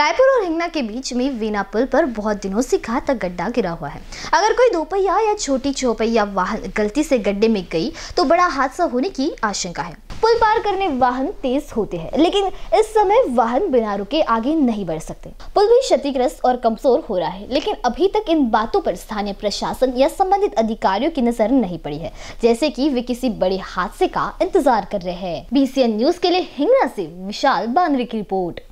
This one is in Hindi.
रायपुर और हिंगना के बीच में वीना पुल पर बहुत दिनों से घातक गड्ढा गिरा हुआ है। अगर कोई दोपहिया या छोटी चौपहिया वाहन गलती से गड्ढे में गई तो बड़ा हादसा होने की आशंका है। पुल पार करने वाहन तेज होते हैं, लेकिन इस समय वाहन बिना रुके आगे नहीं बढ़ सकते। पुल भी क्षतिग्रस्त और कमजोर हो रहा है, लेकिन अभी तक इन बातों पर स्थानीय प्रशासन या संबंधित अधिकारियों की नजर नहीं पड़ी है, जैसे कि वे किसी बड़े हादसे का इंतजार कर रहे हैं। BCN न्यूज के लिए हिंगना से विशाल बानरे की रिपोर्ट।